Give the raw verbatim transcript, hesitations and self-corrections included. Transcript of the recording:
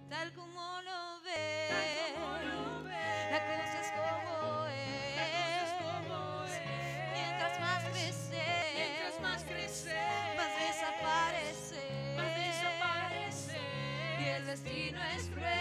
tal como lo ves, la cosa es como es, mientras más creces, mientras más creces, más desapareces, más desapareces, y el destino es cruel.